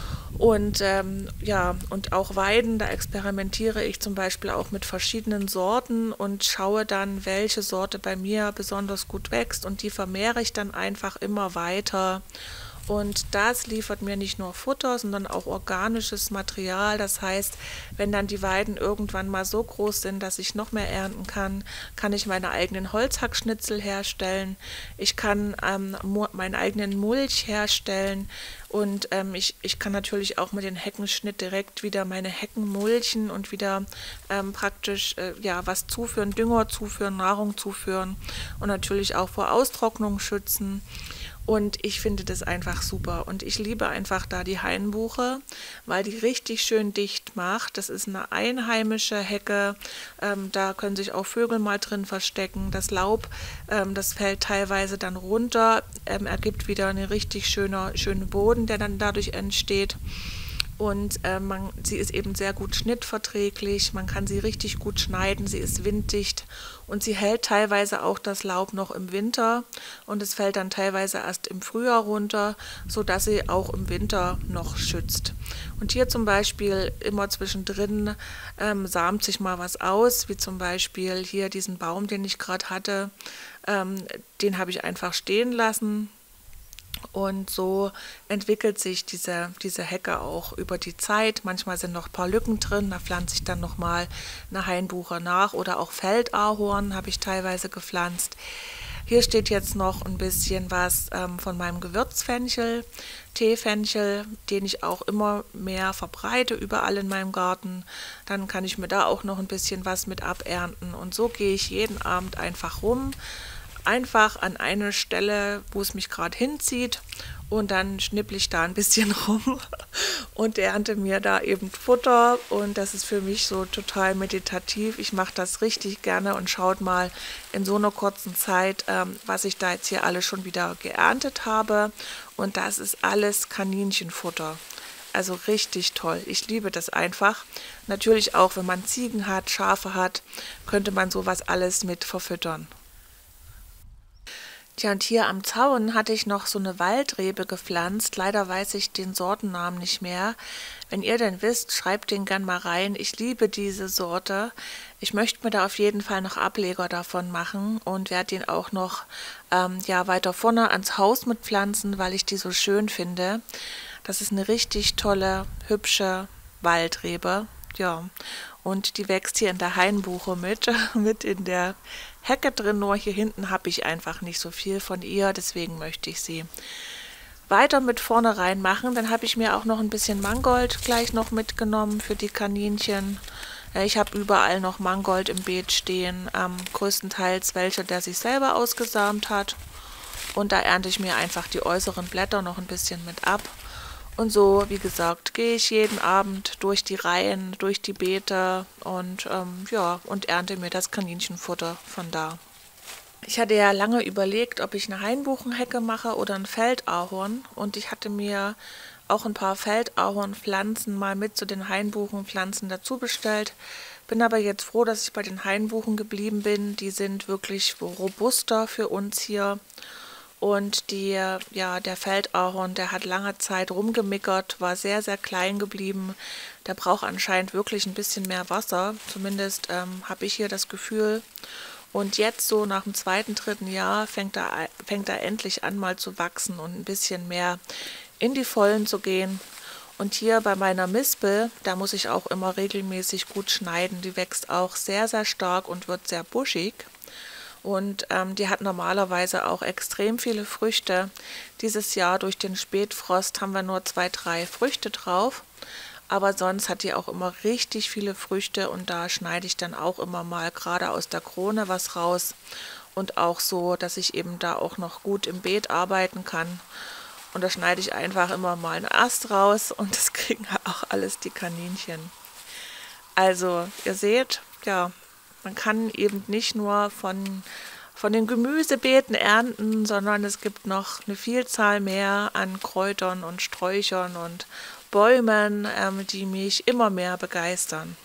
Und ja, und auch Weiden, da experimentiere ich zum Beispiel auch mit verschiedenen Sorten und schaue dann, welche Sorte bei mir besonders gut wächst und die vermehre ich dann einfach immer weiter. Und das liefert mir nicht nur Futter, sondern auch organisches Material. Das heißt, wenn dann die Weiden irgendwann mal so groß sind, dass ich noch mehr ernten kann, kann ich meine eigenen Holzhackschnitzel herstellen. Ich kann meinen eigenen Mulch herstellen. Und ich kann natürlich auch mit dem Heckenschnitt direkt wieder meine Hecken mulchen und wieder praktisch ja, was zuführen, Dünger zuführen, Nahrung zuführen und natürlich auch vor Austrocknung schützen. Und ich finde das einfach super. Und ich liebe einfach da die Hainbuche, weil die richtig schön dicht macht. Das ist eine einheimische Hecke. Da können sich auch Vögel mal drin verstecken. Das Laub, das fällt teilweise dann runter, ergibt wieder einen richtig schönen Boden, der dann dadurch entsteht. Und sie ist eben sehr gut schnittverträglich, man kann sie richtig gut schneiden, sie ist winddicht und sie hält teilweise auch das Laub noch im Winter und es fällt dann teilweise erst im Frühjahr runter, sodass sie auch im Winter noch schützt. Und hier zum Beispiel immer zwischendrin samt sich mal was aus, wie zum Beispiel hier diesen Baum, den ich gerade hatte, den habe ich einfach stehen lassen. Und so entwickelt sich diese Hecke auch über die Zeit. Manchmal sind noch ein paar Lücken drin, da pflanze ich dann nochmal eine Hainbuche nach oder auch Feldahorn habe ich teilweise gepflanzt. Hier steht jetzt noch ein bisschen was von meinem Gewürzfenchel, Teefenchel, den ich auch immer mehr verbreite überall in meinem Garten. Dann kann ich mir da auch noch ein bisschen was mit abernten und so gehe ich jeden Abend einfach rum. Einfach an eine Stelle, wo es mich gerade hinzieht und dann schnipple ich da ein bisschen rum und ernte mir da eben Futter und das ist für mich so total meditativ. Ich mache das richtig gerne und schaut mal in so einer kurzen Zeit, was ich da jetzt hier alles schon wieder geerntet habe und das ist alles Kaninchenfutter. Also richtig toll. Ich liebe das einfach. Natürlich auch, wenn man Ziegen hat, Schafe hat, könnte man sowas alles mit verfüttern. Tja, und hier am Zaun hatte ich noch so eine Waldrebe gepflanzt. Leider weiß ich den Sortennamen nicht mehr. Wenn ihr denn wisst, schreibt den gern mal rein. Ich liebe diese Sorte. Ich möchte mir da auf jeden Fall noch Ableger davon machen und werde den auch noch ja, weiter vorne ans Haus mit pflanzen, weil ich die so schön finde. Das ist eine richtig tolle, hübsche Waldrebe. Ja, und die wächst hier in der Hainbuche mit in der Hecke drin, nur hier hinten habe ich einfach nicht so viel von ihr, deswegen möchte ich sie weiter mit vorne rein machen. Dann habe ich mir auch noch ein bisschen Mangold gleich noch mitgenommen für die Kaninchen. Ich habe überall noch Mangold im Beet stehen, größtenteils welche, der sich selber ausgesamt hat. Und da ernte ich mir einfach die äußeren Blätter noch ein bisschen mit ab. Und so, wie gesagt, gehe ich jeden Abend durch die Reihen, durch die Beete und ja, und ernte mir das Kaninchenfutter von da. Ich hatte ja lange überlegt, ob ich eine Hainbuchenhecke mache oder ein Feldahorn und ich hatte mir auch ein paar Feldahornpflanzen mal mit zu den Hainbuchenpflanzen dazu bestellt. Bin aber jetzt froh, dass ich bei den Hainbuchen geblieben bin. Die sind wirklich robuster für uns hier. Und der Feldahorn, der hat lange Zeit rumgemickert, war sehr, sehr klein geblieben. Der braucht anscheinend wirklich ein bisschen mehr Wasser. Zumindest habe ich hier das Gefühl. Und jetzt so nach dem 2., 3. Jahr fängt er endlich an mal zu wachsen und ein bisschen mehr in die Vollen zu gehen. Und hier bei meiner Mispel, da muss ich auch immer regelmäßig gut schneiden. Die wächst auch sehr, sehr stark und wird sehr buschig. Und die hat normalerweise auch extrem viele Früchte. Dieses Jahr durch den Spätfrost haben wir nur 2, 3 Früchte drauf. Aber sonst hat die auch immer richtig viele Früchte und da schneide ich dann auch immer mal gerade aus der Krone was raus. Und auch so, dass ich eben da auch noch gut im Beet arbeiten kann. Und da schneide ich einfach immer mal einen Ast raus und das kriegen auch alles die Kaninchen. Also ihr seht, ja, man kann eben nicht nur von den Gemüsebeeten ernten, sondern es gibt noch eine Vielzahl mehr an Kräutern und Sträuchern und Bäumen, die mich immer mehr begeistern.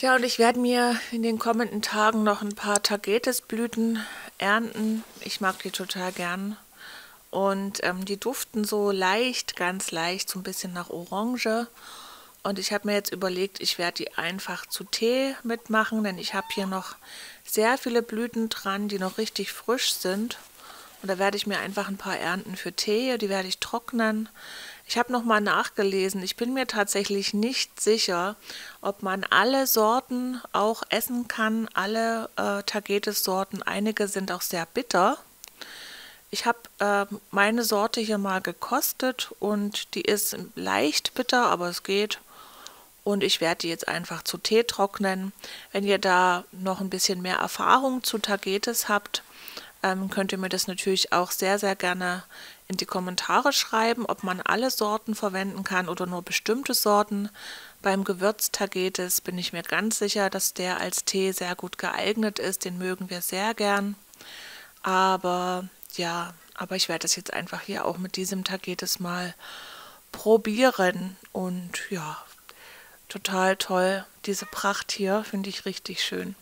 Tja, und ich werde mir in den kommenden Tagen noch ein paar Tagetes-Blüten ernten. Ich mag die total gern. Und die duften so leicht, ganz leicht, so ein bisschen nach Orange. Und ich habe mir jetzt überlegt, ich werde die einfach zu Tee mitmachen, denn ich habe hier noch sehr viele Blüten dran, die noch richtig frisch sind. Und da werde ich mir einfach ein paar ernten für Tee, die werde ich trocknen. Ich habe nochmal nachgelesen, ich bin mir tatsächlich nicht sicher, ob man alle Sorten auch essen kann, alle Tagetes-Sorten. Einige sind auch sehr bitter. Ich habe meine Sorte hier mal gekostet und die ist leicht bitter, aber es geht. Und ich werde die jetzt einfach zu Tee trocknen. Wenn ihr da noch ein bisschen mehr Erfahrung zu Tagetes habt, könnt ihr mir das natürlich auch sehr, sehr gerne in die Kommentare schreiben, ob man alle Sorten verwenden kann oder nur bestimmte Sorten. Beim Gewürz-Tagetes bin ich mir ganz sicher, dass der als Tee sehr gut geeignet ist. Den mögen wir sehr gern. Aber ja, ich werde das jetzt einfach hier auch mit diesem Tagetes mal probieren. Und ja, total toll. Diese Pracht hier finde ich richtig schön.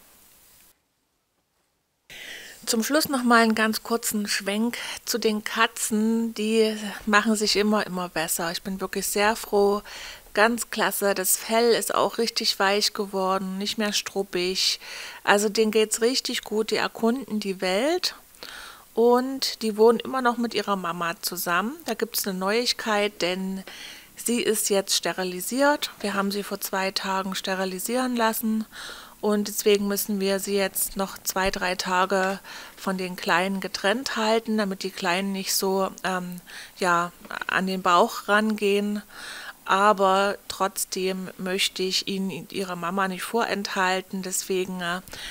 Zum Schluss noch mal einen ganz kurzen Schwenk zu den Katzen. Die machen sich immer besser. Ich bin wirklich sehr froh. Ganz klasse. Das Fell ist auch richtig weich geworden, nicht mehr struppig. Also denen geht es richtig gut. Die erkunden die Welt. Und die wohnen immer noch mit ihrer Mama zusammen. Da gibt es eine Neuigkeit, denn sie ist jetzt sterilisiert. Wir haben sie vor 2 Tagen sterilisieren lassen. Und deswegen müssen wir sie jetzt noch 2, 3 Tage von den Kleinen getrennt halten, damit die Kleinen nicht so ja, an den Bauch rangehen. Aber trotzdem möchte ich ihnen ihre Mama nicht vorenthalten. Deswegen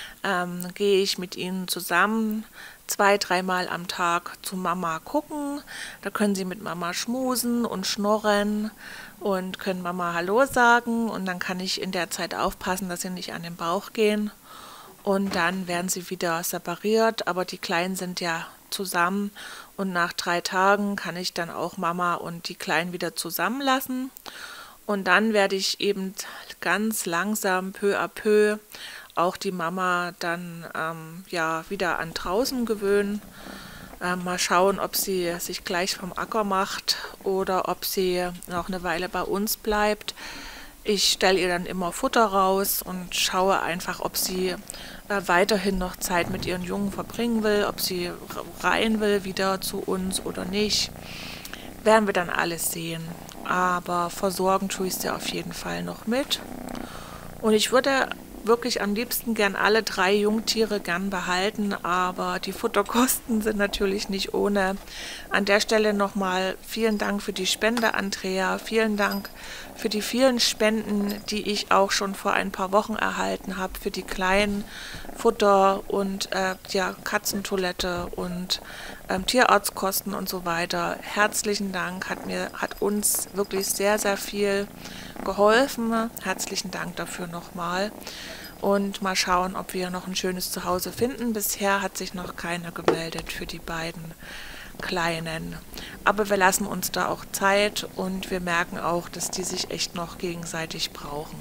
gehe ich mit ihnen zusammen 2, 3 Mal am Tag zu Mama gucken. Da können sie mit Mama schmusen und schnorren und können Mama Hallo sagen. Und dann kann ich in der Zeit aufpassen, dass sie nicht an den Bauch gehen. Und dann werden sie wieder separiert. Aber die Kleinen sind ja zusammen. Und nach 3 Tagen kann ich dann auch Mama und die Kleinen wieder zusammenlassen. Und dann werde ich eben ganz langsam, peu à peu, auch die Mama dann ja, wieder an draußen gewöhnen. Mal schauen, ob sie sich gleich vom Acker macht oder ob sie noch eine Weile bei uns bleibt. Ich stelle ihr dann immer Futter raus und schaue einfach, ob sie weiterhin noch Zeit mit ihren Jungen verbringen will, ob sie rein will wieder zu uns oder nicht. Werden wir dann alles sehen. Aber versorgen tue ich sie auf jeden Fall noch mit. Und ich würde wirklich am liebsten gern alle 3 Jungtiere gern behalten, aber die Futterkosten sind natürlich nicht ohne. An der Stelle nochmal vielen Dank für die Spende, Andrea. Vielen Dank für die vielen Spenden, die ich auch schon vor ein paar Wochen erhalten habe, für die kleinen Futter und ja, Katzentoilette und Tierarztkosten und so weiter. Herzlichen Dank, hat uns wirklich sehr, sehr viel geholfen. Herzlichen Dank dafür nochmal. Und mal schauen, ob wir noch ein schönes Zuhause finden. Bisher hat sich noch keiner gemeldet für die beiden Kleinen. Aber wir lassen uns da auch Zeit und wir merken auch, dass die sich echt noch gegenseitig brauchen.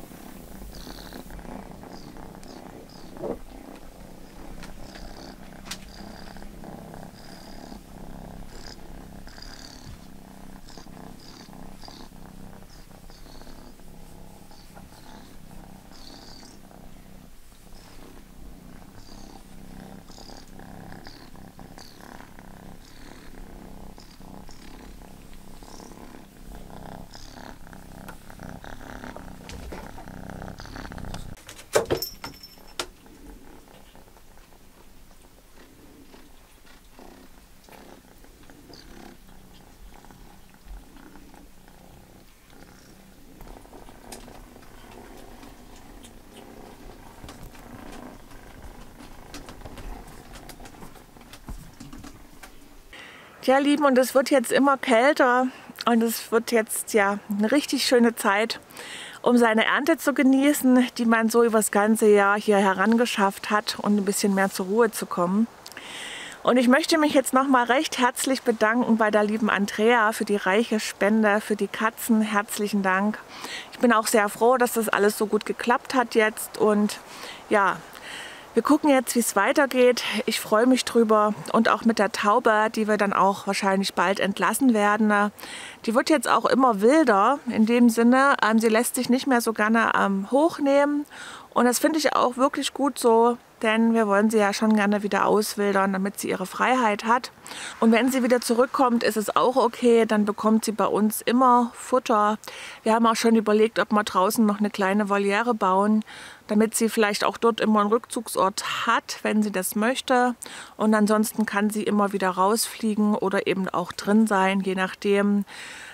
Ja, Lieben, und es wird jetzt immer kälter und es wird jetzt ja eine richtig schöne Zeit, um seine Ernte zu genießen, die man so über das ganze Jahr hier herangeschafft hat und ein bisschen mehr zur Ruhe zu kommen. Und ich möchte mich jetzt nochmal recht herzlich bedanken bei der lieben Andrea für die reiche Spende, für die Katzen. Herzlichen Dank. Ich bin auch sehr froh, dass das alles so gut geklappt hat jetzt. Und ja, wir gucken jetzt, wie es weitergeht. Ich freue mich drüber. Und auch mit der Taube, die wir dann auch wahrscheinlich bald entlassen werden. Die wird jetzt auch immer wilder. In dem Sinne, sie lässt sich nicht mehr so gerne hochnehmen. Und das finde ich auch wirklich gut so. Denn wir wollen sie ja schon gerne wieder auswildern, damit sie ihre Freiheit hat. Und wenn sie wieder zurückkommt, ist es auch okay. Dann bekommt sie bei uns immer Futter. Wir haben auch schon überlegt, ob wir draußen noch eine kleine Voliere bauen, damit sie vielleicht auch dort immer einen Rückzugsort hat, wenn sie das möchte. Und ansonsten kann sie immer wieder rausfliegen oder eben auch drin sein, je nachdem.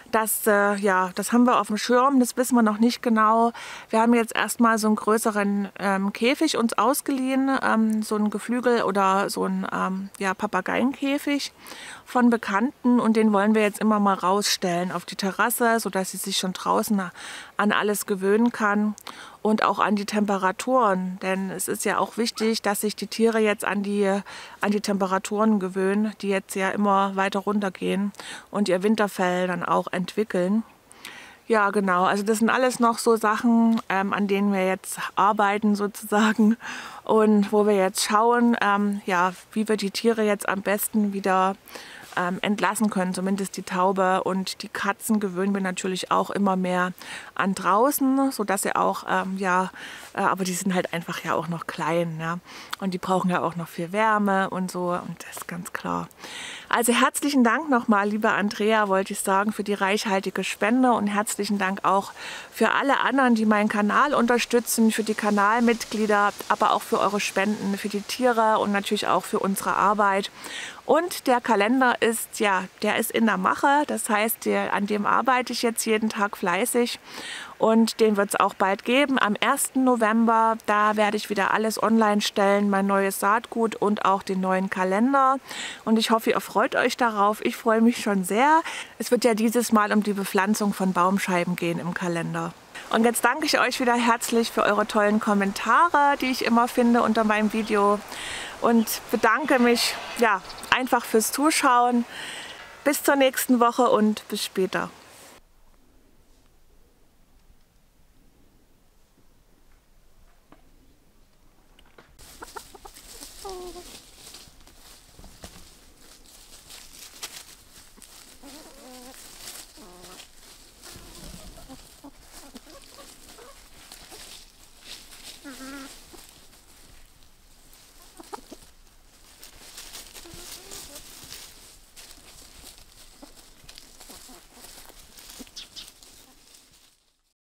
Ja, das haben wir auf dem Schirm, das wissen wir noch nicht genau. Wir haben jetzt erstmal so einen größeren Käfig uns ausgeliehen, so ein Geflügel oder so ein ja, Papageienkäfig von Bekannten, und den wollen wir jetzt immer mal rausstellen auf die Terrasse, sodass sie sich schon draußen an alles gewöhnen kann und auch an die Temperaturen, denn es ist ja auch wichtig, dass sich die Tiere jetzt an die Temperaturen gewöhnen, die jetzt ja immer weiter runtergehen und ihr Winterfell dann auch entwickeln. Ja, genau, also das sind alles noch so Sachen, an denen wir jetzt arbeiten sozusagen und wo wir jetzt schauen, ja, wie wir die Tiere jetzt am besten wieder entlassen können, zumindest die Taube, und die Katzen gewöhnen wir natürlich auch immer mehr an draußen, sodass sie auch, ja, aber die sind halt einfach ja auch noch klein, ja, und die brauchen ja auch noch viel Wärme und so, und das ist ganz klar. Also herzlichen Dank nochmal, liebe Andrea, wollte ich sagen, für die reichhaltige Spende, und herzlichen Dank auch für alle anderen, die meinen Kanal unterstützen, für die Kanalmitglieder, aber auch für eure Spenden, für die Tiere und natürlich auch für unsere Arbeit. Und der Kalender ist, ja, der ist in der Mache, das heißt, an dem arbeite ich jetzt jeden Tag fleißig, und den wird es auch bald geben. Am 1. November, da werde ich wieder alles online stellen, mein neues Saatgut und auch den neuen Kalender, und ich hoffe, ihr freut euch darauf. Ich freue mich schon sehr. Es wird ja dieses Mal um die Bepflanzung von Baumscheiben gehen im Kalender. Und jetzt danke ich euch wieder herzlich für eure tollen Kommentare, die ich immer finde unter meinem Video, und bedanke mich, ja, einfach fürs Zuschauen. Bis zur nächsten Woche und bis später. Oh.